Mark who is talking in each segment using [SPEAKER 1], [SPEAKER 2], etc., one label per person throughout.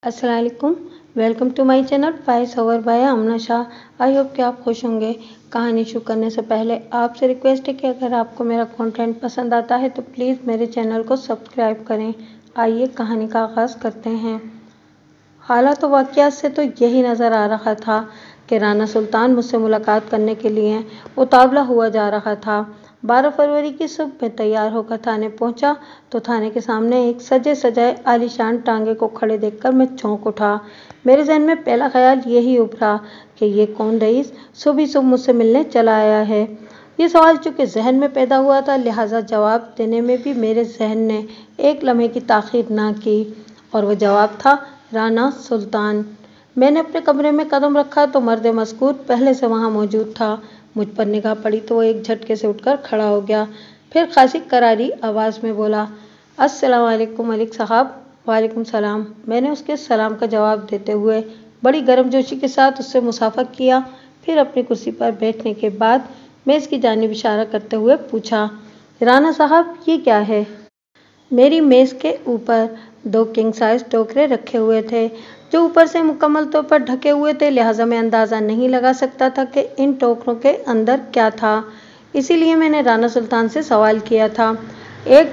[SPEAKER 1] अस्सलाम वालेकुम। Welcome to my channel voice over by Aamna Shah. I hope कि आप खुश होंगे। कहानी शुरू करने से पहले आपसे रिक्वेस्ट है कि अगर आपको मेरा कंटेंट पसंद आता है तो प्लीज़ मेरे चैनल को सब्सक्राइब करें। आइए कहानी का आगाज़ करते हैं। हालात व वाक़ियात से तो यही नज़र आ रहा था कि राना सुल्तान मुझसे मुलाकात करने के लिए उतावला हुआ जा रहा था। 12 फरवरी की सुबह में तैयार होकर थाने पहुंचा तो थाने के सामने एक सजे सजाए आलीशान टांगे को खड़े देखकर मैं चौंक उठा। मेरे जहन में पहला ख्याल यही उभरा कि ये कौन रईस सुबह सुबह मुझसे मिलने चला आया है। ये सवाल चूँकि जहन में पैदा हुआ था, लिहाजा जवाब देने में भी मेरे जहन ने एक लम्हे की ताख़ीर ना की, और वह जवाब था राना सुल्तान। मैंने अपने कमरे में कदम रखा तो मर्द मज़कूर पहले से वहाँ मौजूद था। मुझ पर निगाह पड़ी तो वो एक झटके से उठकर खड़ा हो गया। फिर खासी करारी आवाज़ में बोला, अस्सलाम वालेकुम मलिक साहब। वालेकुम सलाम। मैंने उसके सलाम का जवाब देते हुए बड़ी गर्मजोशी के साथ उससे मुसाफा किया। फिर अपनी कुर्सी पर बैठने के बाद मेज़ की जानिब इशारा करते हुए पूछा, राना साहब ये क्या है? मेरी मेज़ के ऊपर 2 किंग साइज टोकरे रखे हुए थे जो ऊपर से मुकम्मल तौर पर ढके हुए थे, लिहाजा मैं अंदाज़ा नहीं लगा सकता था कि इन टोकरों के अंदर क्या था। इसीलिए मैंने राना सुल्तान से सवाल किया था। एक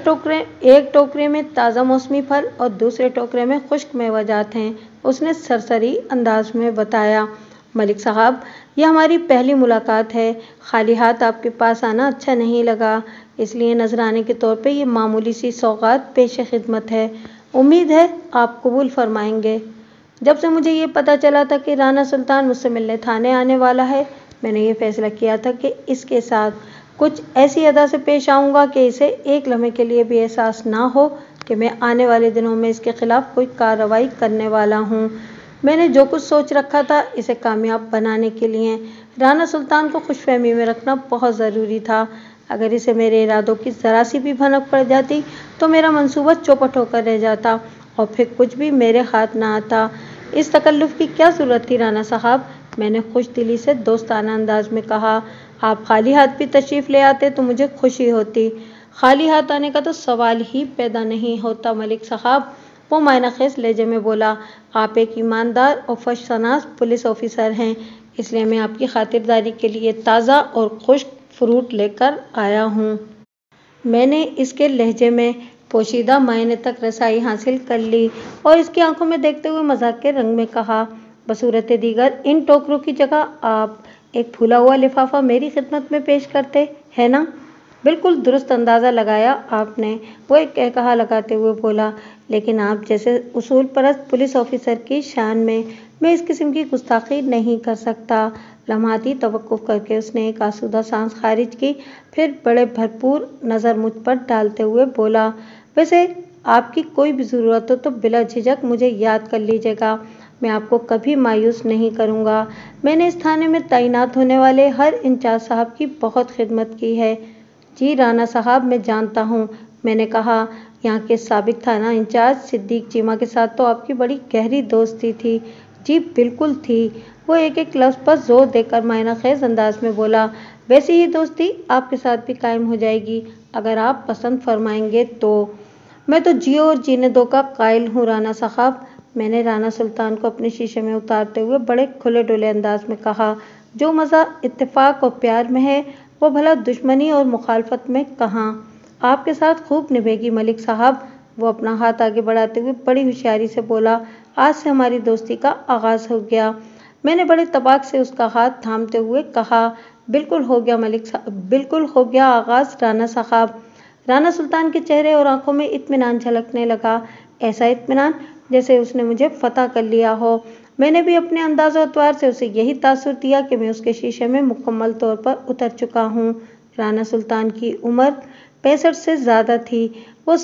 [SPEAKER 1] टोकरे में ताज़ा मौसमी फल और दूसरे टोकरे में खुश्क मेवाजात हैं, उसने सरसरी अंदाज में बताया। मलिक साहब, यह हमारी पहली मुलाकात है। खाली हाथ आपके पास आना अच्छा नहीं लगा, इसलिए नजराने के तौर पे ये मामूली सी सौगात पेश खिदमत है। उम्मीद है आप कबूल फरमाएंगे। जब से मुझे ये पता चला था कि राना सुल्तान मुझसे मिलने थाने आने वाला है, मैंने ये फैसला किया था कि इसके साथ कुछ ऐसी अदा से पेश आऊँगा कि इसे एक लम्हे के लिए भी एहसास ना हो कि मैं आने वाले दिनों में इसके खिलाफ कोई कार्रवाई करने वाला हूँ। मैंने जो कुछ सोच रखा था, इसे कामयाब बनाने के लिए राना सुल्तान को खुशफहमी में रखना बहुत ज़रूरी था। अगर इसे मेरे इरादों की ज़रा सी भी भनक पड़ जाती तो मेरा मंसूबा चौपट होकर रह जाता और फिर कुछ भी मेरे हाथ ना आता। इस तकल्लुफ़ की क्या ज़रूरत थी राना साहब? मैंने खुश दिली से दोस्ताना अंदाज में कहा। आप खाली हाथ भी तशरीफ़ ले आते तो मुझे खुशी होती। खाली हाथ आने का तो सवाल ही पैदा नहीं होता मलिक साहब, वो मायनाखेज़ लहजे में बोला। आप एक ईमानदार और फशशनास पुलिस ऑफिसर हैं, इसलिए मैं आपकी खातिरदारी के लिए ताज़ा और खुश्क फ्रूट लेकर आया हूँ। मैंने इसके लहजे में पोशीदा मायने तक रसाई हासिल कर ली और इसकी आंखों में देखते हुए मजाक के रंग में कहा, बसूरत दीगर इन टोकरों की जगह आप एक फूला हुआ लिफाफा मेरी खिदमत में पेश करते है ना? बिल्कुल दुरुस्त अंदाज़ा लगाया आपने, वो एक कहकहा लगाते हुए बोला। लेकिन आप जैसे उसूल परस्त पुलिस ऑफिसर की शान में मैं इस किस्म की गुस्ताखी नहीं कर सकता। लम्हाती तवक्कुफ करके उसने एक आसूदा सांस खारिज की, फिर बड़े भरपूर नज़र मुझ पर डालते हुए बोला, वैसे आपकी कोई भी ज़रूरत हो तो बिला झिझक मुझे याद कर लीजिएगा, मैं आपको कभी मायूस नहीं करूँगा। मैंने इस थाने में तैनात होने वाले हर इंचार्ज साहब की बहुत खिदमत की है। जी राना साहब, मैं जानता हूँ, मैंने कहा। यहाँ के साबिक थाना इंचार्ज सिद्दीक चीमा के साथ तो आपकी बड़ी गहरी दोस्ती थी। जी बिल्कुल थी, वो एक एक लफ्ज़ पर जोर देकर मायनाखेज़ अंदाज में बोला। वैसी ही दोस्ती आपके साथ भी कायम हो जाएगी अगर आप पसंद फरमाएंगे तो। मैं तो जियो और जीने दो का कायल हूँ राना साहब, मैंने राना सुल्तान को अपने शीशे में उतारते हुए बड़े खुले डुले अंदाज में कहा। जो मज़ा इत्तेफाक और प्यार में है वो भला दुश्मनी और मुखालफत में कहाँ? आपके साथ खूब निभेगी मलिक साहब। वो अपना हाथ आगे बढ़ाते हुए बड़ी होशियारी से बोला, आज से हमारी दोस्ती का आगाज़ हो गया। मैंने बड़े तबाक से उसका हाथ थामते हुए कहा, बिल्कुल हो गया मलिक साहब, बिल्कुल हो गया आगाज़ राना साहब। राना सुल्तान के चेहरे और आंखों में इत्मीनान झलकने लगा, ऐसा इत्मीनान जैसे उसने मुझे फतह कर लिया हो। मैंने भी अपने अंदाज़ और अतवार से उसे यही तासुर दिया कि मैं उसके शीशे में मुकम्मल तौर पर उतर चुका हूँ। राना सुल्तान की उम्र 65 से ज़्यादा थी। वो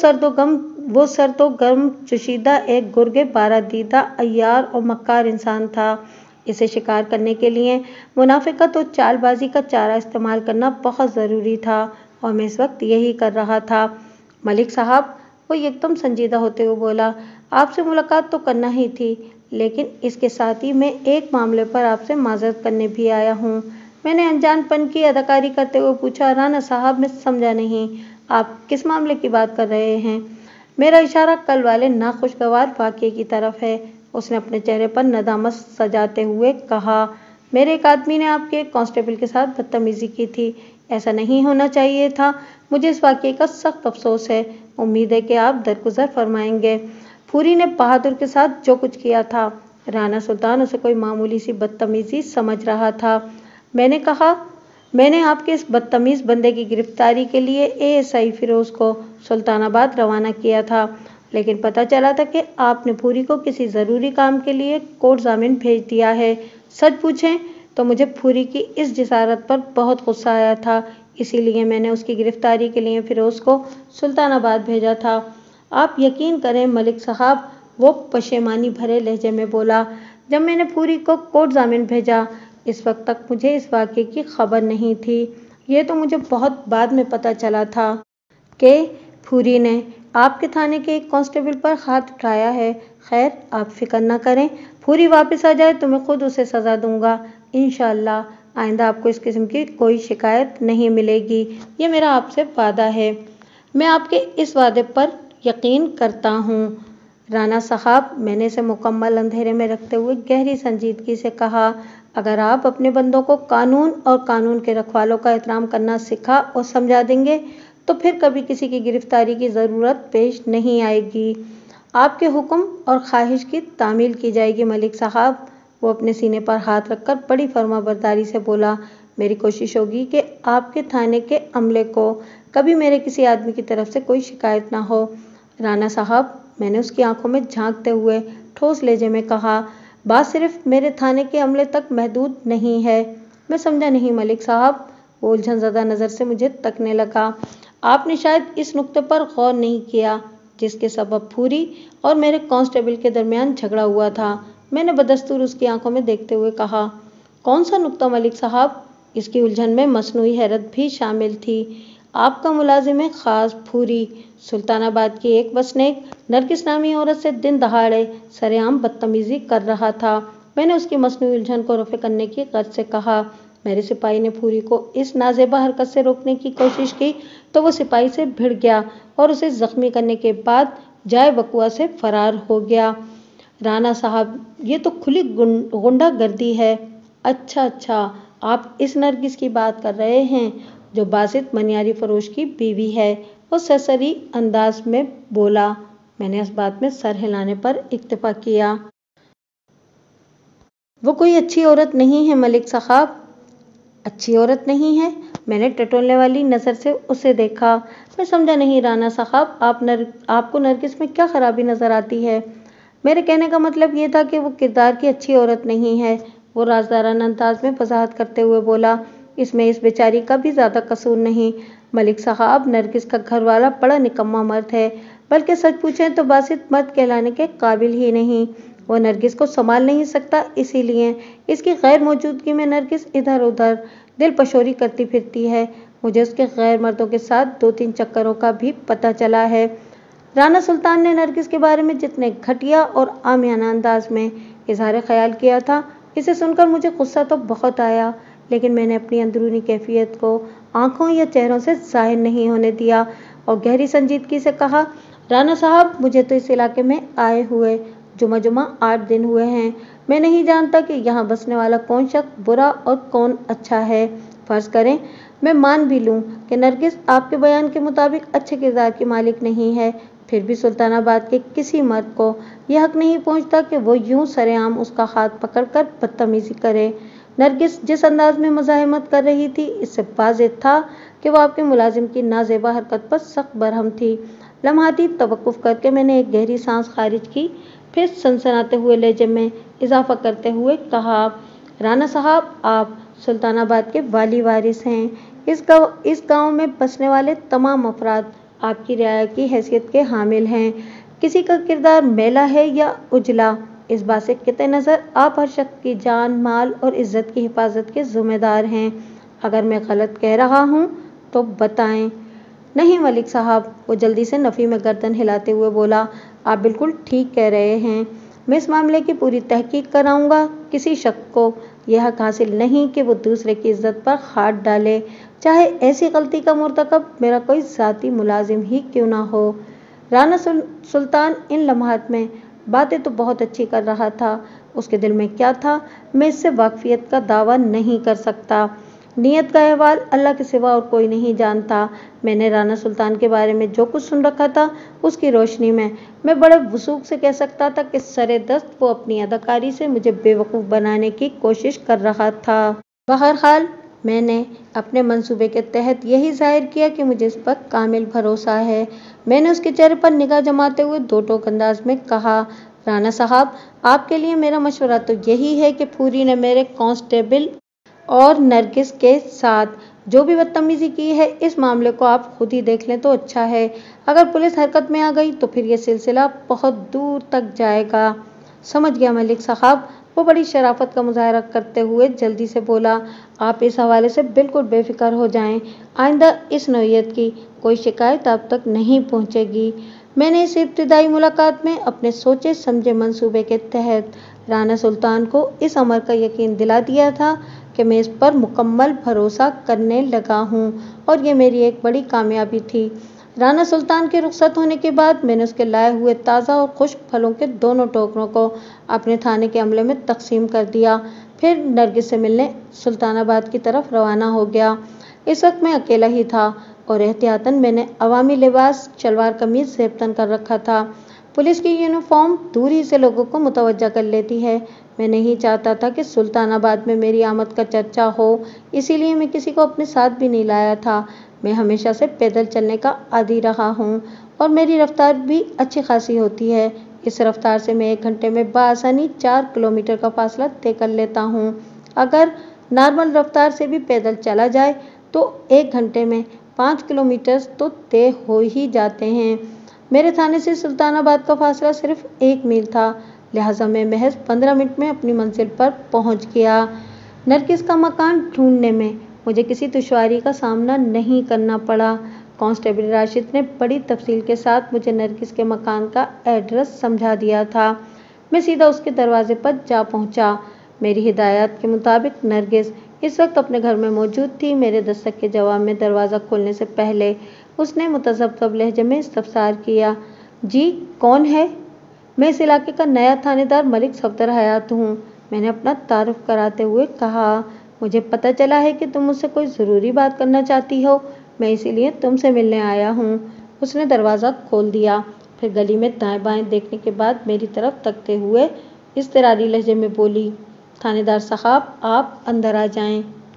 [SPEAKER 1] सर्दो गर्म चुशीदा एक गुर्गे बारादीदा अय्यार और मक्कार इंसान था। इसे शिकार करने के लिए मुनाफिकत और चालबाजी का चारा इस्तेमाल करना बहुत ज़रूरी था और मैं इस वक्त यही कर रहा था। मलिक साहब, वो एकदम संजीदा होते हुए बोला, आपसे मुलाकात तो करना ही थी, लेकिन इसके साथ ही मैं एक मामले पर आपसे माजरत करने भी आया हूँ। मैंने अनजानपन की अदाकारी करते हुए पूछा, राना साहब मैं समझा नहीं, आप किस मामले की बात कर रहे हैं? मेरा इशारा कल वाले नाखुशगवार वाक़ये की तरफ है। उसने अपने चेहरे पर नदामत सजाते हुए कहा, मेरे एक आदमी ने आपके एक कांस्टेबल के साथ बदतमीजी की थी। ऐसा नहीं होना चाहिए था। मुझे इस वाकये का सख्त अफसोस है। उम्मीद है कि आप दरगुजर फरमाएंगे। फूरी ने बहादुर के साथ जो कुछ किया था, राणा सुल्तान उसे कोई मामूली सी बदतमीजी समझ रहा था। मैंने कहा, मैंने आपके इस बदतमीज बंदे की गिरफ्तारी के लिए एएसआई फिरोज को सुल्तानाबाद रवाना किया था, लेकिन पता चला था कि आपने फूरी को किसी ज़रूरी काम के लिए कोर्ट जामीन भेज दिया है। सच पूछें तो मुझे फूरी की इस जिसारत पर बहुत गुस्सा आया था, इसीलिए मैंने उसकी गिरफ्तारी के लिए फिरोज को सुल्तानाबाद भेजा था। आप यकीन करें मलिक साहब, वो पशेमानी भरे लहजे में बोला, जब मैंने फूरी को कोर्ट जामीन भेजा, इस वक्त तक मुझे इस वाक़ये की खबर नहीं थी। ये तो मुझे बहुत बाद में पता चला था कि फूरी ने आपके थाने के एक कांस्टेबल पर हाथ उठाया है। खैर, आप फिक्र न करें, फूरी वापस आ जाए तो मैं खुद उसे सज़ा दूंगा। इंशाअल्लाह आइंदा आपको इस किस्म की कोई शिकायत नहीं मिलेगी। ये मेरा आपसे वादा है। मैं आपके इस वादे पर यकीन करता हूँ। राणा साहब, मैंने इसे मुकम्मल अंधेरे में रखते हुए गहरी संजीदगी से कहा, अगर आप अपने बंदों को कानून और कानून के रखवालों का एहतराम करना सिखा और समझा देंगे तो फिर कभी किसी की गिरफ्तारी की ज़रूरत पेश नहीं आएगी। आपके हुक्म और ख्वाहिश की तामील की जाएगी मलिक साहब। वो अपने सीने पर हाथ रखकर बड़ी फर्माबरदारी से बोला, मेरी कोशिश होगी कि आपके थाने के अमले को कभी मेरे किसी आदमी की तरफ से कोई शिकायत ना हो। राणा साहब, मैंने उसकी आंखों में झांकते हुए ठोस लहजे में कहा, बात सिर्फ मेरे थाने के अमले तक महदूद नहीं है। मैं समझा नहीं मलिक साहब। वो उलझनज़दा नज़र से मुझे तकने लगा। आपने शायद इस नुक्ते पर गौर नहीं किया जिसके सबब फूरी और मेरे कांस्टेबल के दरमियान झगड़ा हुआ था। मैंने बदस्तूर उसकी आंखों में देखते हुए कहा, कौन सा नुक्ता मलिक साहब? इसकी उलझन में मसनूई हैरत भी शामिल थी। आपका मुलाजिम है खास फूरी सुल्तानाबाद की एक वसनीक नरगिस नामी औरत से दिन दहाड़े सरेआम बदतमीजी कर रहा था। मैंने उसकी मसनूई उलझन को रफ़े करने की गर्ज से कहा। मेरे सिपाही ने फूरी को इस नाजेबा हरकत से रोकने की कोशिश की तो वो सिपाही से भिड़ गया और उसे जख्मी करने के बाद जाए बकुआ से फरार हो गया। राणा साहब, ये तो खुली गुंडागर्दी है। अच्छा, आप इस नरगिस की बात कर रहे हैं जो बासित मनियारी फरोश की बीवी है। वो सरसरी अंदाज में बोला। मैंने इस बात में सर हिलाने पर इक्तफा किया। वो कोई अच्छी औरत नहीं है मलिक साहब। अच्छी औरत नहीं है? मैंने टटोलने वाली नज़र से उसे देखा। मैं समझा नहीं राणा साहब, आपको नरगिस में क्या खराबी नज़र आती है? मेरे कहने का मतलब ये था कि वो किरदार की अच्छी औरत नहीं है। वो राजदाराना अंदाज में वजाहत करते हुए बोला, इसमें इस बेचारी का भी ज़्यादा कसूर नहीं। मलिक साहब, नरगिस का घर वाला बड़ा निकम्मा मर्द है, बल्कि सच पूछें तो बासित मर्द कहलाने के काबिल ही नहीं। वो नरगिस को संभाल नहीं सकता, इसीलिए इसकी गैर मौजूदगी में नरगिस इधर उधर दिल पशोरी करती फिरती है। मुझे उसके गैर मर्दों के साथ 2-3 चक्करों का भी पता चला है। राणा सुल्तान ने नरगिस के बारे में जितने घटिया और आमियाना अंदाज में इजहार ख्याल किया था, इसे सुनकर मुझे गुस्सा तो बहुत आया, लेकिन मैंने अपनी अंदरूनी कैफियत को आंखों या चेहरों से जाहिर नहीं होने दिया और गहरी संजीदगी से कहा, राणा साहब, मुझे तो इस इलाके में आए हुए जुमा 8 दिन हुए हैं। मैं नहीं जानता कि यहाँ बसने वाला कौन शख्स बुरा और कौन अच्छा है। फर्ज करें मैं मान भी लूँ कि नरगिस आपके बयान के मुताबिक अच्छे किरदार की मालिक नहीं है, फिर भी सुल्तानाबाद के किसी मर्द को यह हक नहीं पहुँचता कि वो यूं सरेआम उसका हाथ पकड़कर बदतमीजी करे। नरगिस जिस अंदाज में मज़ाहमत कर रही थी, इससे वाज़ेह था कि वो आपके मुलाजिम की नाजेबा हरकत पर सख्त बरहम थी। लम्हाती तवक्कुफ करके मैंने एक गहरी सांस खारिज की, फिर सनसनाते हुए लहजे में इजाफा करते हुए कहा, राणा साहब, आप सुल्तानाबाद के वाली वारिस हैं। इस गांव में बसने वाले तमाम अफराद आपकी रियाया की हैसियत के हामिल हैं। किसी का किरदार मैला है या उजला, इस बात से किते नज़र आप हर शख्स की जान, माल और इज्जत की हिफाजत के जिम्मेदार हैं। अगर मैं गलत कह रहा हूँ तो बताएं। नहीं मलिक साहब, वो जल्दी से नफ़ी में गर्दन हिलाते हुए बोला, आप बिल्कुल ठीक कह रहे हैं। मैं इस मामले की पूरी तहकीक कराऊंगा। किसी शख्स को यह हक हासिल नहीं कि वो दूसरे की इज्जत पर हाथ डाले, चाहे ऐसी गलती का मुर्तकब मेरा कोई ज़ाती मुलाजिम ही क्यों ना हो। राणा सुल्तान इन लम्हात में باتیں تو بہت اچھی کر رہا تھا، اس کے دل میں کیا تھا میں اس سے واقفیت کا دعویٰ نہیں کر سکتا۔ نیت کا احوال اللہ کے سوا اور کوئی نہیں جانتا۔ میں نے رانا سلطان کے بارے میں جو کچھ سن رکھا تھا اس کی روشنی میں بڑے وثوق سے کہہ سکتا تھا کہ سرے دست وہ اپنی اداکاری سے مجھے بے وقوف بنانے کی کوشش کر رہا تھا۔ بہرحال میں نے اپنے منصوبے کے تحت یہی ظاہر کیا کہ مجھے اس پر کامل بھروسہ ہے۔ میں نے اس کے چہرے پر نگاہ جماتے ہوئے دو ٹوک انداز میں کہا، رانا صاحب، آپ کے لیے میرا مشورہ تو یہی ہے کہ پھوری نے میرے کانسٹیبل اور نرگس کے ساتھ جو بھی بدتمیزی کی ہے اس معاملے کو آپ خود ہی دیکھ لیں تو اچھا ہے۔ اگر پولیس حرکت میں آ گئی تو پھر یہ سلسلہ بہت دور تک جائے گا۔ سمجھ گیا ملک صاحب، وہ بڑی شرافت کا مظاہرہ کرتے ہوئے جلدی سے بولا، آپ اس حوالے سے بالکل بے فکر ہو جائیں، آئندہ اس نوعیت کی کوئی شکایت آپ تک نہیں پہنچے گی۔ میں نے اس ابتدائی ملاقات میں اپنے سوچے سمجھے منصوبے کے تحت رانا سلطان کو اس امر کا یقین دلا دیا تھا کہ میں اس پر مکمل بھروسہ کرنے لگا ہوں، اور یہ میری ایک بڑی کامیابی تھی۔ رانا سلطان کے رخصت ہونے کے بعد میں نے اس کے لائے ہوئے تازہ اور خشک پھلوں کے دونوں ٹوکروں کو اپنے تھانے کے عملے میں تقسیم کر دیا، پھر نرگس سے ملنے سلطان آباد کی طرف روانہ ہو گیا۔ اس وقت میں اکیلا ہی تھا اور احتیاطاً میں نے عوامی لباس شلوار قمیض زیب کر رکھا تھا۔ پولیس کی یونیفارم دور ہی سے لوگوں کو متوجہ کر لیتی ہے۔ میں نہیں چاہتا تھا کہ سلطان آباد میں میری آمد کا چرچا ہو، اسی لیے میں کسی کو اپنے ساتھ بھی نہیں لایا تھا۔ میں ہمیشہ سے پیدل چلنے کا عادی رہا ہوں اور میری رفتار بھی اچھی خاصی ہوتی ہے۔ اس رفتار سے میں 1 گھنٹے میں بآسانی 4 کلومیٹر کا فاصلہ طے کر لیتا ہوں۔ اگر نارمل رفتار سے بھی پیدل چلا جائے تو 1 گھنٹے میں 5 کلومیٹر تو طے ہو ہی جاتے ہیں۔ میرے تھانے سے سلطان آباد کا فاصلہ صرف 1 میل تھا، لہٰذا میں محض 15 منٹ میں اپنی منزل پر پہنچ گیا۔ نرگس کا مکان ڈھونڈنے میں مجھے کسی دشواری کا سامنا نہیں کرنا پڑا۔ کانسٹیبل راشد نے بڑی تفصیل کے ساتھ مجھے نرگس کے مکان کا ایڈریس سمجھا دیا تھا۔ میں سیدھا اس کے دروازے پر جا پہنچا۔ میری ہدایات کے مطابق نرگس اس وقت اپنے گھر میں موجود تھی۔ میرے دستک کے جواب میں دروازہ کھولنے سے پہلے اس نے متذبذب لہجے میں استفسار کیا، جی کون ہے؟ میں اس علاقے کا نیا تھانے دار ملک صفدر حیات ہوں، میں نے اپنا تعارف کراتے ہوئے کہا۔ مجھے پتہ چلا ہے کہ تم مجھ سے کوئی ضروری بات کرنا چاہتی ہو، میں اسی لیے تم سے ملنے آیا ہوں۔ اس نے دروازہ کھول دیا، پھر گلی میں دائیں بائیں دیکھنے کے بعد میری طرف تکتے ہوئے اضطراری لہجے میں بولی، تھانے دار صاحب آپ اندر آ جائیں۔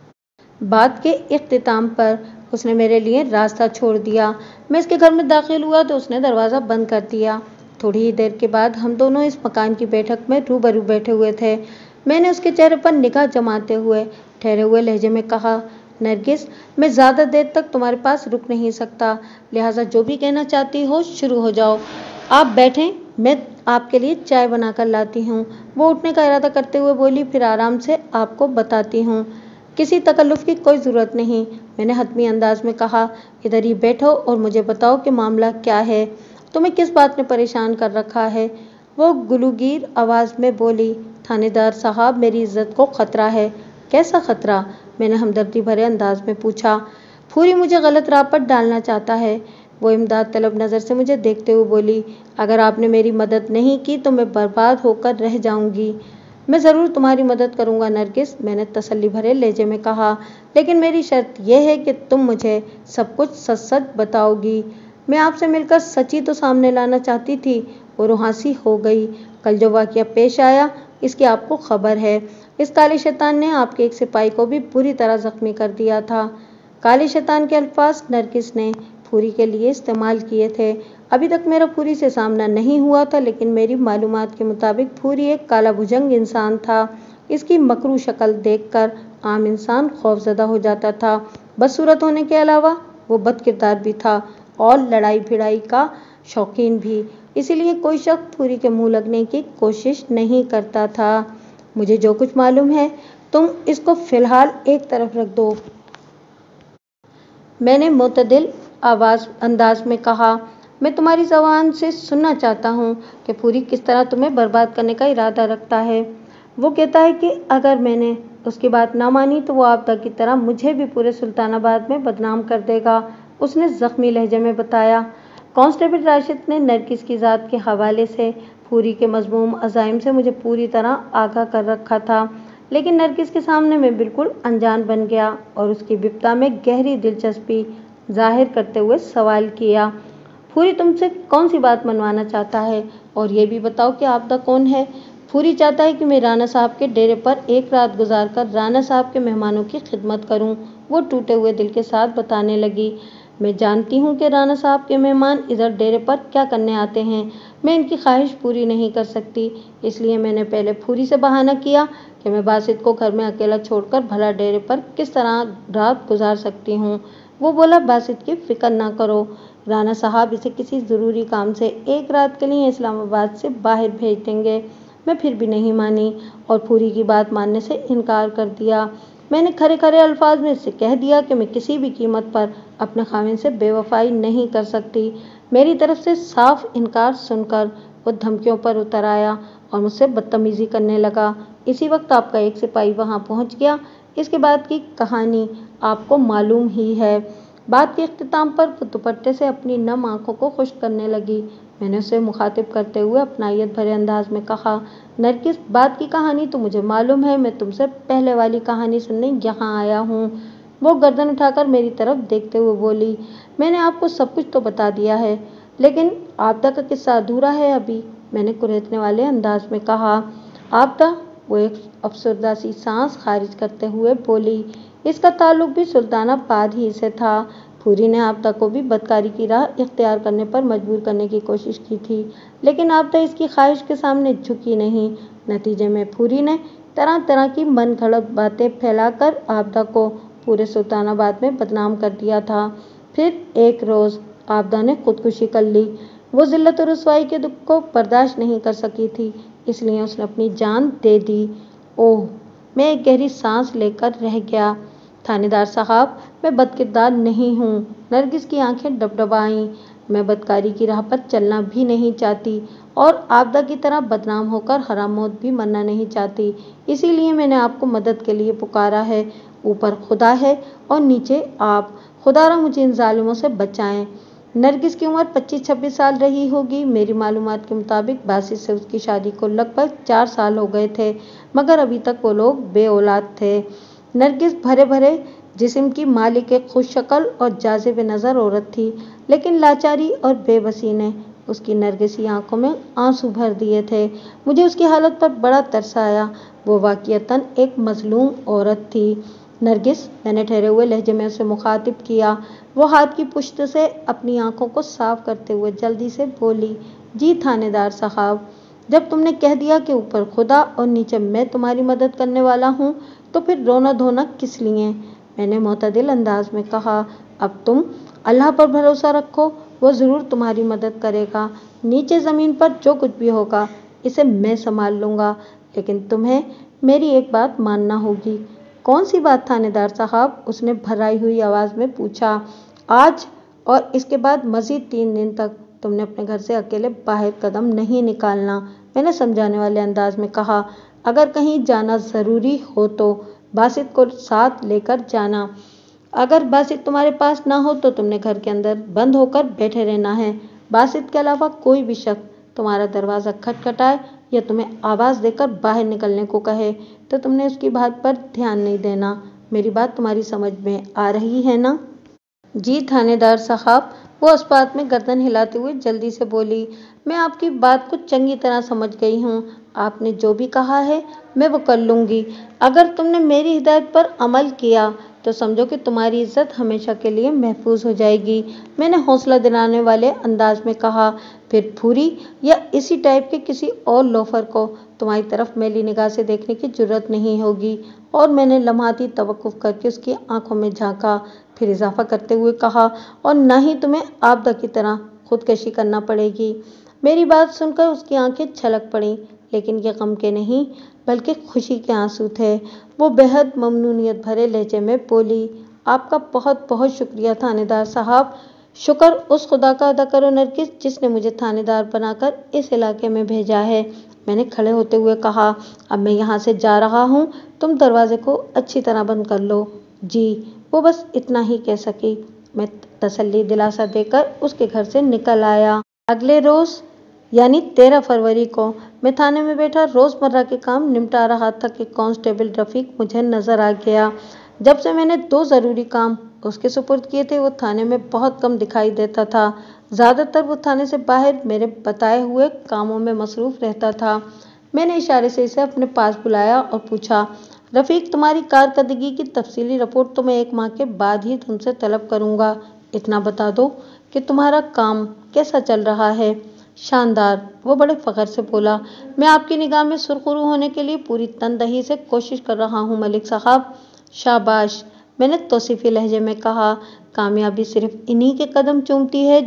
[SPEAKER 1] بات کے اختتام پر اس نے میرے لیے راستہ چھوڑ دیا۔ میں اس کے گھر میں داخل ہوا تو اس نے دروازہ بند کر دیا۔ تھوڑی ہی دیر کے بعد ہم دونوں اس مکان کی بیٹھک میں روبرو بیٹھے ہوئے تھے۔ میں نے اس کے چہرے پر نگاہ جماتے ہوئے ٹھہرے ہوئے لہجے میں کہا، نرگس، میں زیادہ دیر تک تمہارے پاس رک نہیں سکتا، لہٰذا جو بھی کہنا چاہتی ہو شروع ہو جاؤ۔ آپ بیٹھیں، میں آپ کے لیے چائے بنا کر لاتی ہوں۔ وہ اٹھنے کا ارادہ کرتے ہوئے بولی، پھر آرام سے آپ کو بتاتی ہوں۔ کسی تکلف کی کوئی ضرورت نہیں، میں نے حتمی انداز میں کہا۔ ادھر ہی بیٹھو اور مجھے بتاؤ کہ معاملہ کیا ہے، تمہیں کس بات نے پریشان کر رکھا ہے؟ وہ گلوگیر آواز میں بولی، تھانے دار صاحب میری عزت کو خطرہ ہے۔ کیسا خطرہ؟ میں نے ہمدردی بھرے انداز میں پوچھا۔ پھوری مجھے غلط راہ پر ڈالنا چاہتا ہے، وہ امداد طلب نظر سے مجھے دیکھتے ہوئے بولی، اگر آپ نے میری مدد نہیں کی تو میں برباد ہو کر رہ جاؤں گی۔ میں ضرور تمہاری مدد کروں گا نرگس، میں نے تسلی بھرے لہجے میں کہا، لیکن میری شرط یہ ہے کہ تم مجھے سب کچھ سچ سچ بتاؤ گی۔ میں آپ سے مل کر سچ ہی تو سامنے لانا چاہتی تھی۔ وہ روحانسی ہو گئی۔ کل جو واقعہ پیش آیا اس کی آپ کو خبر ہے، اس کالے شیطان نے آپ کے ایک سپاہی کو بھی بری طرح زخمی کر دیا تھا۔ کالے شیطان کے الفاظ نرگس نے پھوری کے لیے استعمال کیے تھے۔ ابھی تک میرا پھوری سے سامنا نہیں ہوا تھا، لیکن میری معلومات کے مطابق پھوری ایک کالا بھجنگ انسان تھا۔ اس کی مکروہ شکل دیکھ کر عام انسان خوفزدہ ہو جاتا تھا۔ بدصورت ہونے کے علاوہ وہ بد کردار بھی تھا اور لڑائی بھڑائی کا شوقین بھی، اسی لیے کوئی شخص پھوری کے منہ لگنے کی کوشش نہیں کرتا تھا۔ مجھے جو کچھ معلوم ہے تم اس کو فی الحال ایک طرف رکھ دو، میں نے معتدل انداز میں کہا۔ میں تمہاری زبان سے سننا چاہتا ہوں کہ پھوری کس طرح تمہیں برباد کرنے کا ارادہ رکھتا ہے۔ وہ کہتا ہے کہ اگر میں نے اس کی بات نہ مانی تو وہ آبدہ کی طرح مجھے بھی پورے سلطان آباد میں بدنام کر دے گا، اس نے زخمی لہجے میں بتایا۔ کانسٹیبل راشد نے نرگس کی ذات کے حوالے سے پھوری کے مذموم عزائم سے مجھے پوری طرح آگاہ کر رکھا تھا، لیکن نرگس کے سامنے میں بالکل انجان بن گیا اور اس کی بپتا میں گہری دلچسپی ظاہر کرتے ہوئے سوال کیا، پھوری تم سے کون سی بات منوانا چاہتا ہے؟ اور یہ بھی بتاؤ کہ آبدہ کون ہے؟ پھوری چاہتا ہے کہ میں رانا صاحب کے ڈیرے پر ایک رات گزار کر رانا صاحب کے مہمانوں کی خدمت کروں، وہ ٹوٹے ہوئے دل کے ساتھ بتانے لگی۔ میں جانتی ہوں کہ رانا صاحب کے مہمان ادھر ڈیرے پر کیا کرنے آتے ہیں، میں ان کی خواہش پوری نہیں کر سکتی، اس لیے میں نے پہلے پھوری سے بہانہ کیا کہ میں باسط کو گھر میں اکیلا چھوڑ کر بھلا ڈیرے پر کس طرح رات گزار سکتی ہوں۔ وہ بولا، باسط کی فکر نہ کرو، رانا صاحب اسے کسی ضروری کام سے ایک رات کے لیے اسلام آباد سے باہر بھیج دیں گے۔ میں پھر بھی نہیں مانی اور پھوری کی بات ماننے سے انکار کر دیا۔ میں نے کھرے کھرے الفاظ میں اس سے کہہ دیا کہ میں کسی بھی قیمت پر اپنے خاوند سے بے وفائی نہیں کر سکتی۔ میری طرف سے صاف انکار سن کر وہ دھمکیوں پر اتر آیا اور مجھ سے بدتمیزی کرنے لگا۔ اسی وقت آپ کا ایک سپاہی وہاں پہنچ گیا۔ اس کے بعد کی کہانی آپ کو معلوم ہی ہے۔ بات کے اختتام پر وہ دوپٹے سے اپنی نم آنکھوں کو خشک کرنے لگی۔ میں نے اسے مخاطب کرتے ہوئے اپنائیت بھرے انداز میں کہا، نرگس، بات کی کہانی تو مجھے معلوم ہے، میں تم سے پہلے والی کہانی سننے یہاں آیا ہوں۔ وہ گردن اٹھا کر میری طرف دیکھتے ہوئے بولی، میں نے آپ کو سب کچھ تو بتا دیا ہے، لیکن آبدہ کا قصہ ادھورا ہے ابھی۔ میں نے کریدنے والے انداز میں کہا۔ آبدہ؟ وہ ایک افسردہ سی سانس خارج کرتے ہوئے بولی، اس کا تعلق بھی سلطان آباد ہی سے تھا۔ پھوری نے آبدہ کو بھی بدکاری کی راہ اختیار کرنے پر مجبور کرنے کی کوشش کی تھی، لیکن آبدہ اس کی خواہش کے سامنے جھکی نہیں۔ نتیجے میں پھوری نے طرح طرح کی من گھڑت باتیں پھیلا کر آبدہ کو پورے سلطان آباد میں بدنام کر دیا تھا۔ پھر ایک روز آبدہ نے خودکشی کر لی۔ وہ ذلت و رسوائی کے دکھ کو برداشت نہیں کر سکی تھی، اس لیے اس نے اپنی جان دے دی۔ اوہ! میں ایک گہری سانس لے کر رہ گیا۔ تھانے دار صاحب، میں بدکردار نہیں ہوں۔ نرگس کی آنکھیں ڈبڈبائیں۔ میں بدکاری کی راہ پر چلنا بھی نہیں چاہتی اور آبدہ کی طرح بدنام ہو کر حرام موت بھی مرنا نہیں چاہتی، اسی لیے میں نے آپ کو مدد کے لیے پکارا ہے۔ اوپر خدا ہے اور نیچے آپ، خدا را مجھے ان ظالموں سے بچائیں۔ نرگس کی عمر 25-26 سال رہی ہوگی۔ میری معلومات کے مطابق باسط سے اس کی شادی کو لگ بھگ 4 سال ہو گئے تھے، مگر ابھی تک وہ لوگ بے اولاد تھے۔ نرگس بھرے بھرے جسم کی مالک ایک خوش شکل اور جاذب نظر عورت تھی، لیکن لاچاری اور بے بسی نے اس کی نرگسی آنکھوں میں آنسو بھر دیے تھے۔ مجھے اس کی حالت پر بڑا ترس آیا۔ وہ واقعتاً ایک مظلوم عورت تھی۔ نرگس، میں نے ٹھہرے ہوئے لہجے میں اسے مخاطب کیا۔ وہ ہاتھ کی پشت سے اپنی آنکھوں کو صاف کرتے ہوئے جلدی سے بولی، جی تھانے دار صاحب، جب تم نے کہہ دیا کہ اوپر خدا اور نیچے میں تمہاری مدد کرنے والا ہوں، تو پھر رونا دھونا کس لیے؟ میں نے معتدل انداز میں کہا، اب تم اللہ پر بھروسہ رکھو، وہ ضرور تمہاری مدد کرے گا۔ نیچے زمین پر جو کچھ بھی ہوگا اسے میں سنبھال لوں گا، لیکن تمہیں میری ایک بات ماننا ہوگی۔ کون سی بات تھانے دار صاحب؟ اس نے بھرائی ہوئی آواز میں پوچھا۔ آج اور اس کے بعد مزید 3 دن تک تم نے اپنے گھر سے اکیلے باہر قدم نہیں نکالنا، میں نے سمجھانے والے انداز میں کہا۔ اگر کہیں جانا ضروری ہو تو باسط کو ساتھ لے کر جانا۔ اگر باسط تمہارے پاس نہ ہو تو تم نے گھر کے اندر بند ہو کر بیٹھے رہنا ہے۔ باسط کے علاوہ کوئی بھی شخص تمہارا دروازہ کھٹکھٹائے یا تمہیں آواز دے کر باہر نکلنے کو کہے تو تم نے اس کی بات پر دھیان نہیں دینا۔ میری بات تمہاری سمجھ میں آ رہی ہے نا؟ جی تھانے دار صاحب، وہ اس بات میں گردن ہلاتے ہوئے جلدی سے بولی، میں آپ کی بات کو چنگی طرح سمجھ گئی ہوں۔ آپ نے جو بھی کہا ہے میں وہ کر لوں گی۔ اگر تم نے میری ہدایت پر عمل کیا تو سمجھو کہ تمہاری عزت ہمیشہ کے لیے محفوظ ہو جائے گی، میں نے حوصلہ دلانے والے انداز میں کہا۔ پھر پھوری یا اسی ٹائپ کے کسی اور لوفر کو تمہاری طرف میلی نگاہ سے دیکھنے کی جرأت نہیں ہوگی۔ اور میں نے لمحاتی توقف کر کے اس کی آنکھوں میں جھانکا، پھر اضافہ کرتے ہوئے کہا، اور نہ ہی تمہیں آبدہ کی طرح خودکشی کرنا پڑے گی۔ میری بات سن کر اس کی آنکھیں چھلک پڑیں، لیکن یہ غم کے نہیں بلکہ خوشی کے آنسو تھے۔ وہ بے حد ممنونیت بھرے لہجے میں بولی، آپ کا بہت بہت شکریہ تھانے دار صاحب۔ شکر اس خدا کا ادا کرو نرگس، جس نے مجھے تھانے دار بنا کر اس علاقے میں بھیجا ہے، میں نے کھڑے ہوتے ہوئے کہا۔ اب میں یہاں سے جا رہا ہوں، تم دروازے کو اچھی طرح بند کر لو۔ جی، وہ بس اتنا ہی کہہ سکی۔ میں تسلی دلاسا دے کر اس کے گھر سے نکل آیا۔ اگلے روز यानी 13 फरवरी को मैं थाने में बैठा रोजमर्रा के काम निपटा रहा था कि कांस्टेबल रफीक मुझे नजर आ गया। जब से मैंने 2 जरूरी काम उसके सुपुर्द किए थे, वो थाने में बहुत कम दिखाई देता था। ज्यादातर वो थाने से बाहर मेरे बताए हुए कामों में मसरूफ रहता था। मैंने इशारे से इसे अपने पास बुलाया और पूछा, रफीक, तुम्हारी कारकर्दगी की तफसीली रिपोर्ट तो मैं 1 माह के बाद ही तुमसे तलब करूंगा। इतना बता दो कि तुम्हारा काम कैसा चल रहा है। शानदार, वो बड़े फख्र से बोला। मैं आपकी निगाह में सुरखरू होने के लिए पूरी तनदही से कोशिश कर रहा हूँ मलिक साहब। शाबाश, मैंने तौसीफी लहजे में कहा। कामयाबी सिर्फ इन्हीं के कदम चूमती है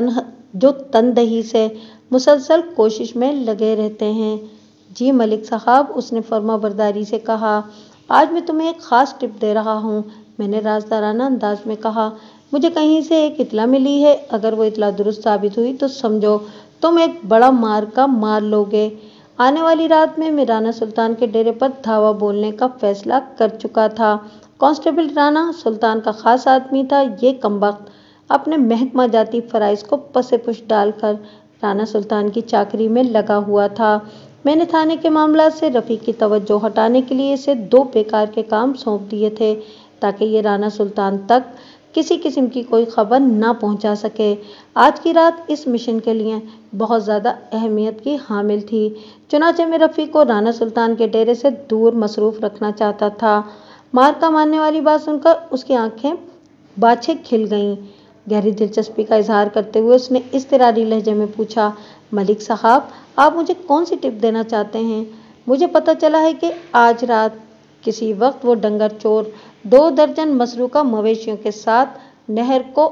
[SPEAKER 1] जो तनदही से मुसलसल कोशिश में लगे रहते हैं। जी मलिक साहब, उसने फर्माबरदारी से कहा। आज मैं तुम्हें एक खास टिप दे रहा हूँ, मैंने राजदाराना अंदाज में कहा। मुझे कहीं से एक इत्तला मिली है। अगर वो इत्तला दुरुस्त साबित हुई तो समझो तुम एक बड़ा मार का मार लोगे। आने वाली रात में मैं राणा सुल्तान के डेरे पर धावा बोलने का फैसला कर चुका था। कांस्टेबल राणा सुल्तान का खास आदमी था। ये कमबख्त अपने महकमा जाती फराइज को पसे पुश डालकर राणा सुल्तान की चाकरी में लगा हुआ था। मैंने थाने के मामला से रफीक की तवज्जो हटाने के लिए इसे 2 बेकार के काम सौंप दिए थे, ताकि ये राणा सुल्तान तक किसी किस्म की कोई खबर ना पहुंचा सके। आज की रात इस मिशन के लिए बहुत ज़्यादा अहमियत की हामिल थी। चुनाचे मैं रफ़ीक को राणा सुल्तान के डेरे से दूर मसरूफ़ रखना चाहता था। मार का मानने वाली बात सुनकर उसकी आंखें बाछे खिल गईं। गहरी दिलचस्पी का इजहार करते हुए उसने इज़्तिरारी लहजे में पूछा, मलिक साहब, आप मुझे कौन सी टिप देना चाहते हैं? मुझे पता चला है कि आज रात किसी वक्त वो डंगर चोर 2 दर्जन मसरूका मवेशियों के साथ नहर को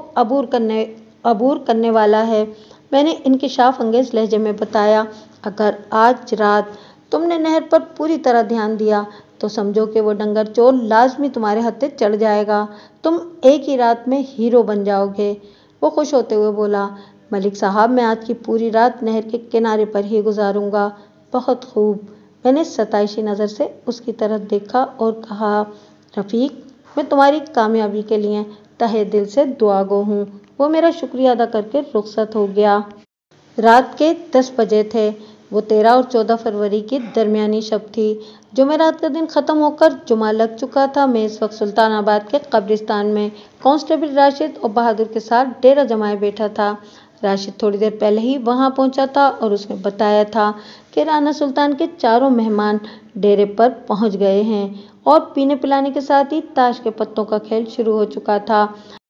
[SPEAKER 1] अबूर करने वाला है। मैंने इंकिशाफ अंगेज लहजे में बताया। अगर आज रात तुमने नहर पर पूरी तरह ध्यान दिया तो समझो कि वो डंगर चोर लाजमी तुम्हारे हत्थे चढ़ जाएगा। तुम एक ही रात में हीरो बन जाओगे। वो खुश होते हुए बोला, मलिक साहब, मैं आज की पूरी रात नहर के किनारे पर ही गुजारूंगा। बहुत खूब। मैंने सताइशी नज़र से उसकी तरफ देखा और कहा, रफ़ीक, मैं तुम्हारी कामयाबी के लिए तहे दिल से दुआगो हूँ। वो मेरा शुक्रिया अदा करके रुखसत हो गया। रात के 10 बजे थे। वो 13 और 14 फरवरी की दरमियानी शब थी। जुमेरात का दिन ख़त्म होकर जुमा लग चुका था। मैं इस वक्त सुल्तानाबाद के कब्रिस्तान में कांस्टेबल राशिद और बहादुर के साथ डेरा जमाए बैठा था। राशिद थोड़ी देर पहले ही वहां पहुंचा था और उसने बताया था कि राणा सुल्तान के 4 मेहमान डेरे पर पहुंच गए हैं और पीने पिलाने के साथ ही ताश के पत्तों का खेल शुरू हो चुका था।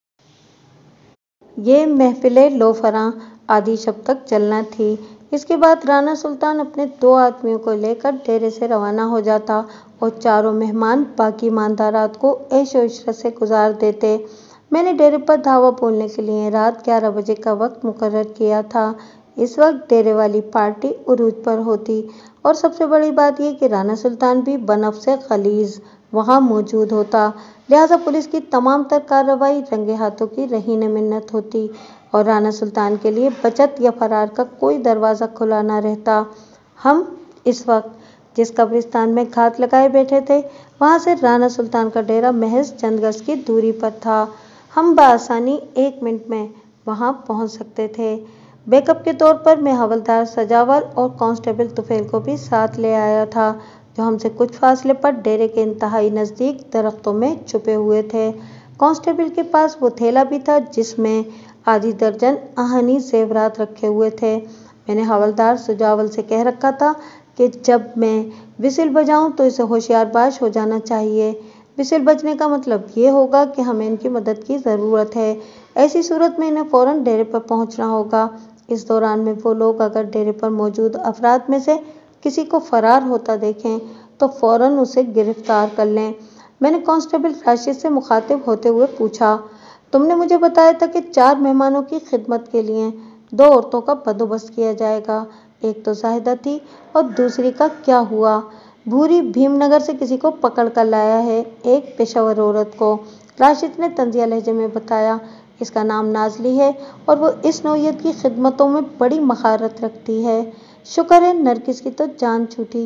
[SPEAKER 1] ये महफिले लोफरां आधी शब तक चलना थी। इसके बाद राणा सुल्तान अपने 2 आदमियों को लेकर डेरे से रवाना हो जाता और 4 मेहमान बाकी मानदा रात को ऐशो इशरत से गुजार देते। मैंने डेरे पर धावा बोलने के लिए रात 11 बजे का वक्त मुकर्रर किया था। इस वक्त डेरे वाली पार्टी उरूज पर होती और सबसे बड़ी बात यह कि राणा सुल्तान भी बनफ्से खलीज वहां मौजूद होता। लिहाजा पुलिस की तमाम तर कार्रवाई रंगे हाथों की रहीन मिन्नत होती और राणा सुल्तान के लिए बचत या फरार का कोई दरवाज़ा खुला न रहता। हम इस वक्त जिस कब्रिस्तान में घात लगाए बैठे थे, वहां से राणा सुल्तान का डेरा महज चंद गज की दूरी पर था। हम बआसानी 1 मिनट में वहां पहुंच सकते थे। बैकअप के तौर पर मैं हवलदार सजावल और कांस्टेबल तुफैल को भी साथ ले आया था, जो हमसे कुछ फासले पर डेरे के इंतहाई नज़दीक दरख्तों में छुपे हुए थे। कांस्टेबल के पास वो थैला भी था जिसमें आधी दर्जन आहनी जेवरात रखे हुए थे। मैंने हवलदार सजावल से कह रखा था कि जब मैं विसिल बजाऊं तो इसे होशियारबाज हो जाना चाहिए। विसिल बजने का मतलब ये होगा कि हमें इनकी मदद की ज़रूरत है। ऐसी सूरत में इन्हें फ़ौरन डेरे पर पहुंचना होगा। इस दौरान में वो लोग अगर डेरे पर मौजूद अफराद में से किसी को फरार होता देखें तो फ़ौरन उसे गिरफ्तार कर लें। मैंने कांस्टेबल राशिद से मुखातिब होते हुए पूछा, तुमने मुझे बताया था कि 4 मेहमानों की खिदमत के लिए 2 औरतों का बंदोबस्त किया जाएगा। एक तो जाहिदा थी और दूसरी का क्या हुआ? भूरी भीमनगर से किसी को पकड़ कर लाया है, एक पेशावर औरत को, राशिद ने तंजिया लहजे में बताया। इसका नाम नाजली है और वो इस नौयत की खिदमतों में बड़ी महारत रखती है। शुक्र है नरगिस की तो जान छूटी,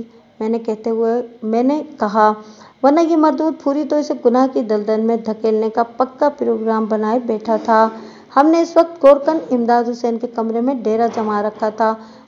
[SPEAKER 1] मैंने कहा, वरना ये मरदूद फूरी तो इसे गुनाह की दलदल में धकेलने का पक्का प्रोग्राम बनाए बैठा था। हमने इस वक्त गोरकन इमदाद हुसैन के कमरे में डेरा जमा रखा था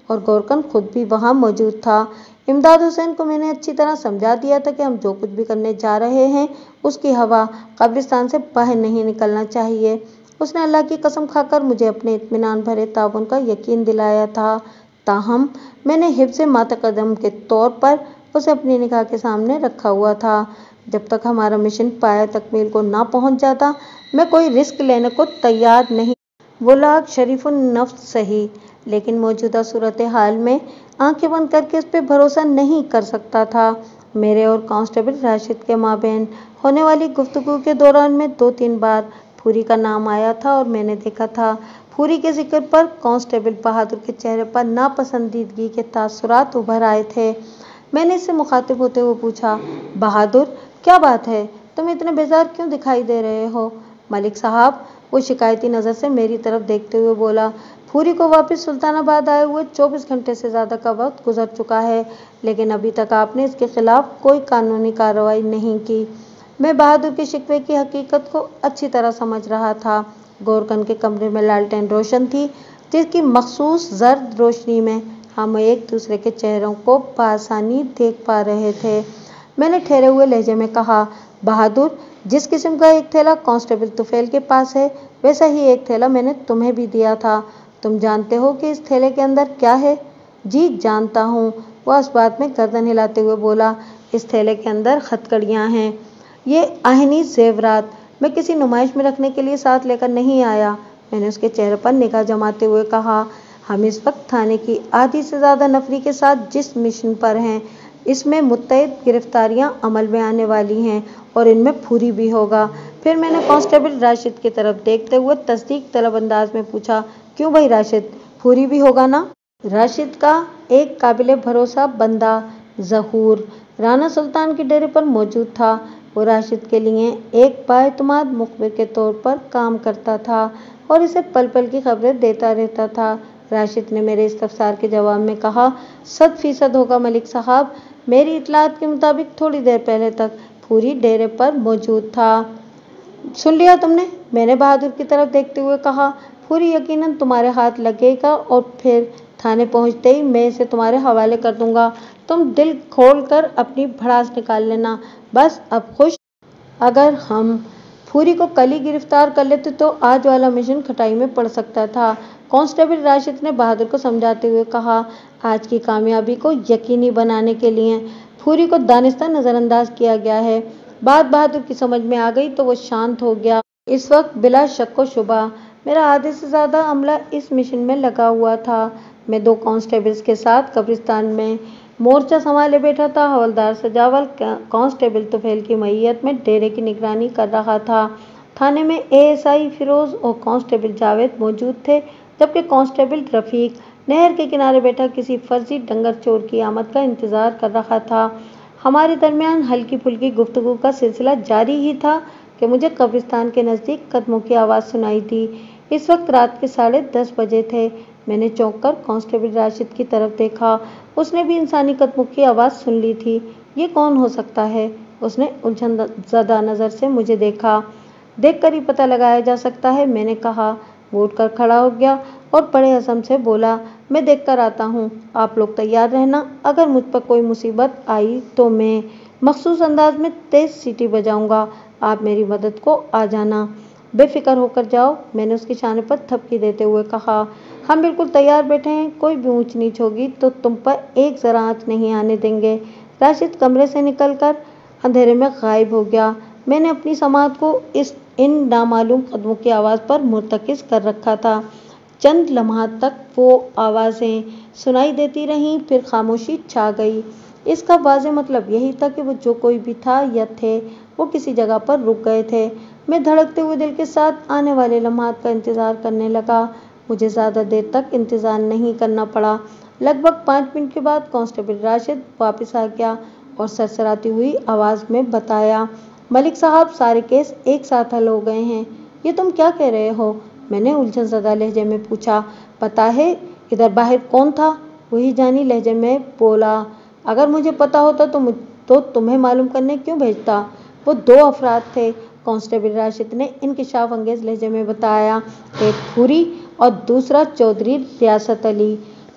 [SPEAKER 1] और गोरकन खुद भी वहां मौजूद था। इमदाद हुसैन को मैंने अच्छी तरह समझा दिया था कि हम जो कुछ भी करने जा रहे हैं उसकी हवा कब्रिस्तान से बाहर नहीं निकलना चाहिए। उसने अल्लाह की कसम खाकर मुझे अपने इत्मीनान भरे ताउन का यकीन दिलाया था। ताहम मैंने हिफ्ज़ मातकदम के तौर पर उसे अपनी निगाह के सामने रखा हुआ था। जब तक हमारा मिशन पाया तकमील को ना पहुंच जाता मैं कोई रिस्क लेने को तैयार नहीं। वो लाख शरीफुन नफ्स सही, लेकिन मौजूदा सूरत हाल में आंखें बंद करके इस पर भरोसा नहीं कर सकता था। मेरे और कांस्टेबल राशिद के माबैन होने वाली गुफ्तगू के दौरान में 2-3 बार फूरी का नाम आया था और मैंने देखा था फूरी के जिक्र पर कांस्टेबल बहादुर के चेहरे पर नापसंदीदगी के तासुरात उभर आए थे। मैंने इससे मुखातिब होते हुए पूछा, बहादुर क्या बात है, तुम इतने बेजार क्यों दिखाई दे रहे हो? मलिक साहब वो शिकायती नज़र से मेरी तरफ देखते हुए बोला, फूरी को वापस सुल्तानाबाद आए हुए 24 घंटे से ज़्यादा का वक्त गुजर चुका है, लेकिन अभी तक आपने इसके खिलाफ कोई कानूनी कार्रवाई नहीं की। मैं बहादुर के शिकवे की हकीकत को अच्छी तरह समझ रहा था। गोरकन के कमरे में लालटेन रोशन थी, जिसकी मखसूस जर्द रोशनी में हम एक दूसरे के चेहरों को बआसानी देख पा रहे थे। मैंने ठहरे हुए लहजे में कहा, बहादुर जिस किस्म का एक थैला कांस्टेबल तुफैल के पास है वैसा ही एक थैला मैंने तुम्हें भी दिया था। तुम जानते हो कि इस थैले के अंदर क्या है? जी जानता हूँ, वह इस बात में गर्दन हिलाते हुए बोला, इस थैले के अंदर हथकड़ियाँ हैं, ये आहनी जेवरात मैं किसी नुमाइश में रखने के लिए साथ लेकर नहीं आया। मैंने उसके चेहरे पर निगाह जमाते हुए कहा, हम इस वक्त थाने की आधी से ज़्यादा नफरी के साथ जिस मिशन पर हैं इसमें मुत्तअद गिरफ्तारियां अमल में आने वाली हैं और इनमें फूरी भी होगा। फिर मैंने कांस्टेबल राशिद की तरफ देखते हुए तस्दीक तलब अंदाज में पूछा, क्यों भाई राशिद, फूरी भी होगा ना? राशिद का एक काबिले भरोसा बंदा ज़हूर राना सुल्तान के डेरे पर मौजूद था। वो राशिद के लिए एक बाएतमाद मुखबिर के तौर पर काम करता था और इसे पल पल की खबरें देता रहता था। राशिद ने मेरे इस्तफसार के जवाब में कहा, 100% होगा मलिक साहब, मेरी इतलात के मुताबिक थोड़ी देर पहले तक फूरी डेरे पर मौजूद था। सुन लिया तुमने? मैंने बहादुर की तरफ देखते हुए कहा, फूरी यकीनन तुम्हारे हाथ लगेगा और फिर थाने पहुंचते ही मैं इसे तुम्हारे हवाले कर दूंगा। तुम दिल खोल कर अपनी भड़ास निकाल लेना। बस अब खुश? अगर हम फूरी को कल ही गिरफ्तार कर लेते तो आज वाला मिशन खटाई में पड़ सकता था। कांस्टेबल राशिद ने बहादुर को समझाते हुए कहा, आज की कामयाबी को यकीनी बनाने के लिए फूरी को दानिस्ता नज़रअंदाज किया गया है। बात बहादुर की समझ में आ गई तो वो शांत हो गया। इस वक्त बिला शक व शुबा मेरा आधे से ज़्यादा अमला इस मिशन में लगा हुआ था। मैं 2 कांस्टेबल्स के साथ कब्रिस्तान में मोर्चा संभाले बैठा था। हवलदार सजावल कांस्टेबल तुफैल की मईयत में डेरे की निगरानी कर रहा था। थाने में एएसआई फिरोज और कांस्टेबल जावेद मौजूद थे, जबकि कांस्टेबल रफीक नहर के किनारे बैठा किसी फर्जी डंगर चोर की आमद का इंतजार कर रहा था। हमारे दरमियान हल्की फुल्की गुफ्तगू का सिलसिला जारी ही था कि मुझे कब्रिस्तान के नज़दीक कदमों की आवाज़ सुनाई दी। इस वक्त रात के 10:30 बजे थे। मैंने चौंक कर कांस्टेबल राशिद की तरफ देखा। उसने भी इंसानी कदमों की आवाज़ सुन ली थी। ये कौन हो सकता है? उसने उलझन ज़दा नज़र से मुझे देखा। देखकर ही पता लगाया जा सकता है, मैंने कहा। वो उठकर खड़ा हो गया और बड़े हज़म से बोला, मैं देख कर आता हूँ, आप लोग तैयार रहना, अगर मुझ पर कोई मुसीबत आई तो मैं मखसूस अंदाज में तेज़ सीटी बजाऊंगा, आप मेरी मदद को आ जाना। बेफिक्र होकर जाओ, मैंने उसके शाने पर थपकी देते हुए कहा। हम बिल्कुल तैयार बैठे हैं, कोई भी ऊंच नीच होगी तो तुम पर एक ज़रा आँच नहीं आने देंगे। राशिद कमरे से निकलकर अंधेरे में गायब हो गया। मैंने अपनी समाअत को इन नामालूम कदमों की आवाज़ पर मुर्तकिज़ कर रखा था। चंद लम्हात तक वो आवाज़ें सुनाई देती रहीं, फिर खामोशी छा गई। इसका वाज़े मतलब यही था कि वो जो कोई भी था या थे वो किसी जगह पर रुक गए थे। मैं धड़कते हुए दिल के साथ आने वाले लम्हात का इंतज़ार करने लगा। मुझे ज़्यादा देर तक इंतज़ार नहीं करना पड़ा। लगभग 5 मिनट के बाद कांस्टेबल राशिद वापस आ गया और सरसराती हुई आवाज़ में बताया, मलिक साहब सारे केस एक साथ हल हो गए हैं। ये तुम क्या कह रहे हो? मैंने उलझन ज़दा लहजे में पूछा। पता है इधर बाहर कौन था? वही जानी लहजे में बोला, अगर मुझे पता होता तो तुम्हें मालूम करने क्यों भेजता? वो 2 अफराद थे, कांस्टेबल राशिद ने इंकिशाफ अंगेज लहजे में बताया, एक फूरी और दूसरा चौधरी रियासत अली।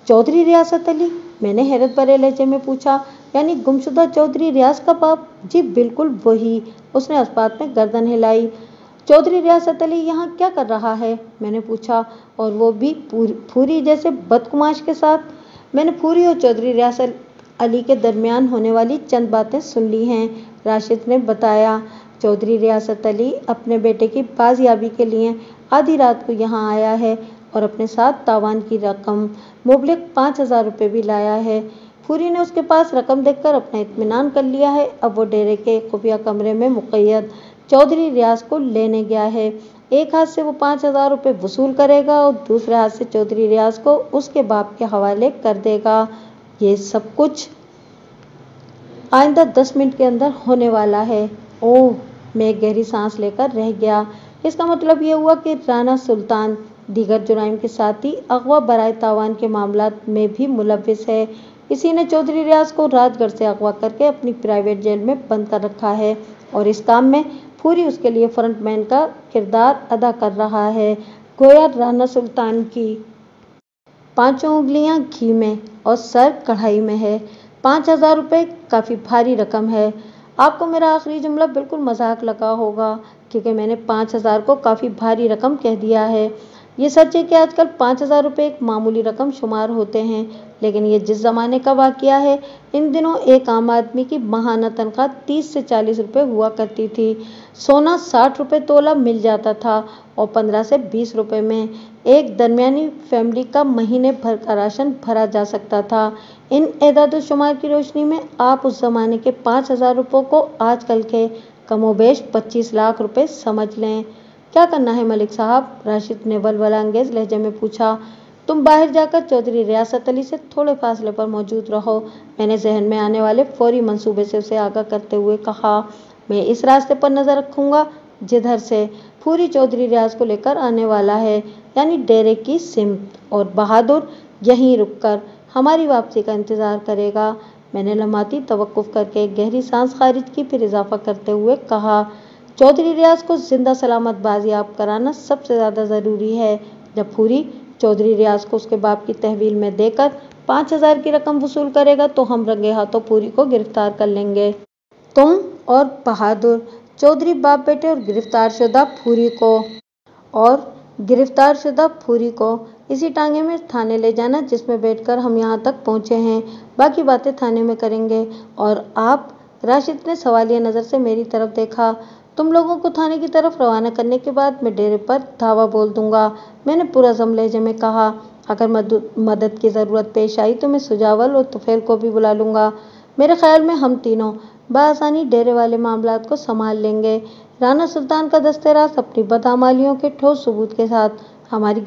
[SPEAKER 1] चौधरी रियासत अली? मैंने हैरत भरे लहजे में पूछा। यानी गुमशुदा चौधरी रियाज का बाप? जी बिल्कुल वही। उसने अस्पात में गर्दन हिलाई। चौधरी रियासत अली यहाँ क्या कर रहा है? मैंने पूछा। और वो भी फूरी जैसे बदकुमाश के साथ। मैंने फूरी और चौधरी रियासत अली के दरमियान होने वाली चंद बातें सुन ली हैं, राशिद ने बताया। चौधरी रियासत अली अपने बेटे की बाजियाबी के लिए आधी रात को यहाँ आया है और अपने साथ तावान की रकम मुबलिग 5,000 रुपये भी लाया है। फूरी ने उसके पास रकम देखकर अपना इत्मीनान कर लिया है। अब वो डेरे के खुफिया कमरे में मुक़य्यद चौधरी रियाज को लेने गया है। एक हाथ से वो 5,000 रुपये वसूल करेगा और दूसरे हाथ से चौधरी रियाज को उसके बाप के हवाले कर देगा। ये सब कुछ आइंदा 10 मिनट के अंदर होने वाला है। ओह, मैं एक गहरी सांस लेकर रह गया। इसका मतलब ये हुआ कि राना सुल्तान दीगर जुराइम के साथ ही अगवा बराए तावान के मामलात में भी मुलव्विस है। इसी ने चौधरी रियाज को राजगढ़ से अगवा करके अपनी प्राइवेट जेल में बंद कर रखा है और इस काम में फूरी उसके लिए फ्रंटमैन का किरदार अदा कर रहा है। गोया राना सुल्तान की 5 उंगलियां घी में और सर कढ़ाई में है। 5,000 रुपये काफ़ी भारी रकम है। आपको मेरा आखिरी जुमला बिल्कुल मजाक लगा होगा क्योंकि मैंने 5,000 को काफ़ी भारी रकम कह दिया है। ये सच है कि आजकल 5,000 रुपये एक मामूली रकम शुमार होते हैं, लेकिन ये जिस ज़माने का वाक़या है, इन दिनों एक आम आदमी की माहाना तनख्वाह 30 से 40 रुपये हुआ करती थी। सोना 60 रुपये तोला मिल जाता था और 15 से 20 रुपये में एक दरमियानी फैमिली का महीने भर का राशन भरा जा सकता था। इन एदाद-ओ-शुमार की रोशनी में आप उस ज़माने के 5,000 रुपयों को आजकल के कमोबेश 25 लाख रुपये समझ लें। क्या करना है मलिक साहब? राशिद ने वल्वलांगेज लहजे में पूछा। तुम बाहर जाकर चौधरी रियासत अली से थोड़े फासले पर मौजूद रहो, मैंने जहन में आने वाले फौरी मंसूबे से उसे आगाह करते हुए कहा। मैं इस रास्ते पर नजर रखूंगा जिधर से फूरी चौधरी रियाज को लेकर आने वाला है, यानी डेरे की सिमत, और बहादुर यहीं रुककर हमारी वापसी का इंतजार करेगा। मैंने लम्हाती तवक्कुफ करके एक गहरी सांस खारिज की, फिर इजाफा करते हुए कहा, चौधरी रियाज को जिंदा सलामत बाजियाब कराना सबसे ज़्यादा ज़रूरी है। जब फूरी चौधरी रियाज को उसके बाप की तहवील में देकर 5,000 की रकम वसूल करेगा तो हम रंगे हाथों फूरी को गिरफ्तार कर लेंगे। तुम और बहादुर चौधरी बाप बेटे और गिरफ्तारशुदा फूरी को इसी टांगे में थाने ले जाना जिसमें बैठकर हम यहाँ तक पहुँचे हैं। बाकी बातें थाने में करेंगे। और आप? राशिद ने सवालिया नज़र से मेरी तरफ देखा। तुम लोगों को थाने की तरफ रवाना करने के बाद मैं डेरे पर धावा बोल दूंगा, मैंने पुरज़म लहजे में कहा। अगर मदद की ज़रूरत पेश आई तो मैं सुजावल और तुफैल को भी बुला लूँगा। मेरे ख्याल में हम तीनों बआसानी डेरे वाले मामलात को संभाल लेंगे। राना सुल्तान का दस्तेराज अपनी बदआमालियों के ठोस सबूत के साथ हमारी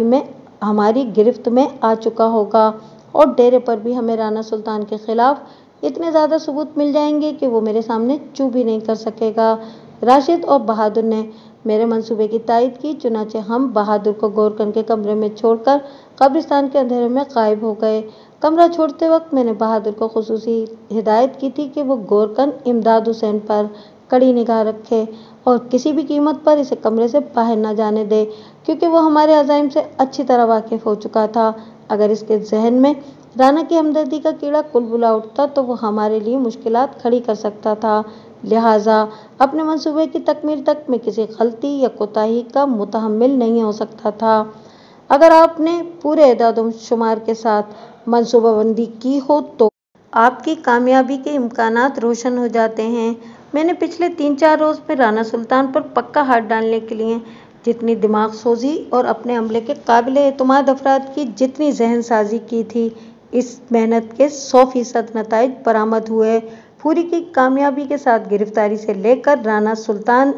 [SPEAKER 1] गिरफ्त में आ चुका होगा और डेरे पर भी हमें राना सुल्तान के खिलाफ इतने ज़्यादा सबूत मिल जाएंगे कि वो मेरे सामने चूप भी नहीं कर सकेगा। राशिद और बहादुर ने मेरे मंसूबे की तायद की, चुनाचे हम बहादुर को गोरकन के कमरे में छोड़कर कब्रिस्तान के अंधेरे में गायब हो गए। कमरा छोड़ते वक्त मैंने बहादुर को खुसूसी हिदायत की थी कि वो गोरकन इमदाद हुसैन पर कड़ी निगाह रखे और किसी भी कीमत पर इसे कमरे से बाहर न जाने दे, क्योंकि वो हमारे अज़ाइम से अच्छी तरह वाकिफ हो चुका था। अगर इसके जहन में राना की हमदर्दी का कीड़ा कुलबुला उठता तो वो हमारे लिए मुश्किलात खड़ी कर सकता था। लिहाजा अपने मंसूबे की तकमील तक मैं किसी गलती या कोताही का मुतहम्मिल नहीं हो सकता था। अगर आपने पूरे एदाद-ओ-शुमार के साथ मंसूबाबंदी की हो तो आपकी कामयाबी के इम्कानात रोशन हो जाते हैं। मैंने पिछले 3-4 रोज़ में राना सुल्तान पर पक्का हाथ डालने के लिए जितनी दिमाग सोजी और अपने अमले के काबिल एतमाद अफराद की जितनी जहन साजी की थी, इस मेहनत के 100% नताइज बरामद हुए। फूरी की कामयाबी के साथ गिरफ्तारी से लेकर राना सुल्तान,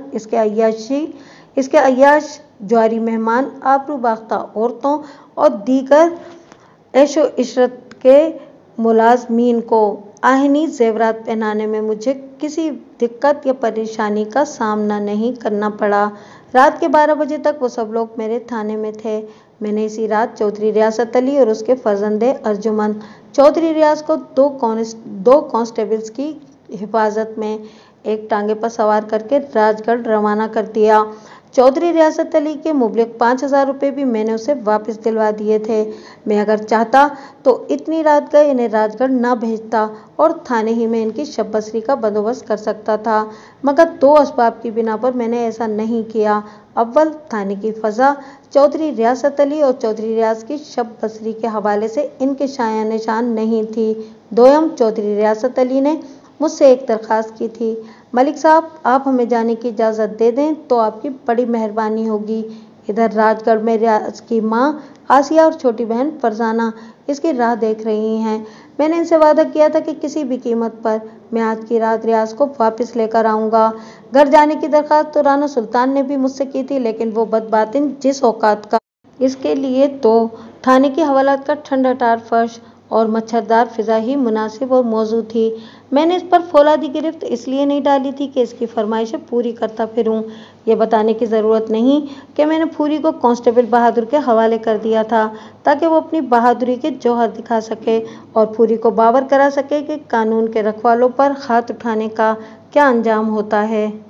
[SPEAKER 1] इसके अय्याश ज्वारी मेहमान, आबरू बाख्ता औरतों और दीगर ऐशो इशरत के मुलाजमीन को आहनी जेवरात पहनाने में मुझे किसी दिक्कत या परेशानी का सामना नहीं करना पड़ा। रात के 12 बजे तक वो सब लोग मेरे थाने में थे। मैंने इसी रात चौधरी रियासत अली और उसके फर्जंदे अर्जुमन चौधरी रियाज को 2 कांस्टेबल्स की हिफाजत में एक टांगे पर सवार करके राजगढ़ रवाना कर दिया। चौधरी रियासत अली के मुबलिक 5,000 रुपये भी मैंने उसे वापस दिलवा दिए थे। मैं अगर चाहता तो इतनी रात गए इन्हें राजगढ़ न भेजता और थाने ही में इनकी शब बसरी का बंदोबस्त कर सकता था, मगर 2 असबाब की बिना पर मैंने ऐसा नहीं किया। अव्वल, थाने की फ़ज़ा चौधरी रियासत अली और चौधरी रियाज की शब बसरी के हवाले से इनके शाया निशान नहीं थी। दोयम, चौधरी रियासत अली ने मुझसे एक दरख्वास्त की थी, मलिक साहब आप हमें जाने की इजाज़त दे दें तो आपकी बड़ी मेहरबानी होगी। इधर राजगढ़ में रियाज की माँ आसिया और छोटी बहन फरजाना इसकी राह देख रही हैं। मैंने इनसे वादा किया था कि किसी भी कीमत पर मैं आज की रात रियाज को वापस लेकर आऊँगा। घर जाने की दरख्वास्त तो राना सुल्तान ने भी मुझसे की थी, लेकिन वो बदबातिन जिस औकात का, इसके लिए तो थाने की हवालात का ठंडा-टार फर्श और मच्छरदार फिजा ही मुनासिब और मौजू थी। मैंने इस पर फौलादी गिरफ्त इसलिए नहीं डाली थी कि इसकी फरमाइशें पूरी करता फिरूं। ये बताने की ज़रूरत नहीं कि मैंने फूरी को कांस्टेबल बहादुर के हवाले कर दिया था, ताकि वो अपनी बहादुरी के जौहर दिखा सके और फूरी को बावर करा सके कि कानून के रखवालों पर हाथ उठाने का क्या अंजाम होता है।